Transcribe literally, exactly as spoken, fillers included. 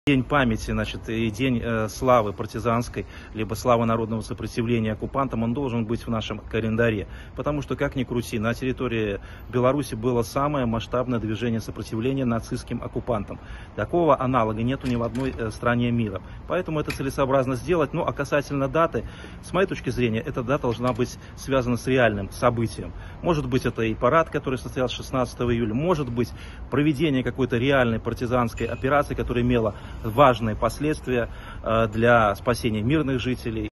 День памяти, значит, и день э, славы партизанской, либо славы народного сопротивления оккупантам, он должен быть в нашем календаре. Потому что, как ни крути, на территории Беларуси было самое масштабное движение сопротивления нацистским оккупантам. Такого аналога нету ни в одной э, стране мира. Поэтому это целесообразно сделать. Ну, а касательно даты, с моей точки зрения, эта дата должна быть связана с реальным событием. Может быть, это и парад, который состоялся шестнадцатого июля, может быть, проведение какой-то реальной партизанской операции, которая имела важные последствия для спасения мирных жителей.